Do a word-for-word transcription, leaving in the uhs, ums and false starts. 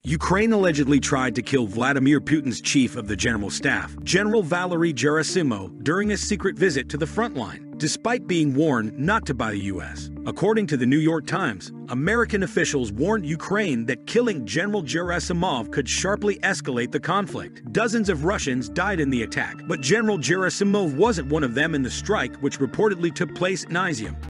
Ukraine allegedly tried to kill Vladimir Putin's chief of the General Staff, General Valery Gerasimov, during a secret visit to the front line, despite being warned not to by the U S. According to the New York Times, American officials warned Ukraine that killing General Gerasimov could sharply escalate the conflict. Dozens of Russians died in the attack, but General Gerasimov wasn't one of them in the strike, which reportedly took place in Izium.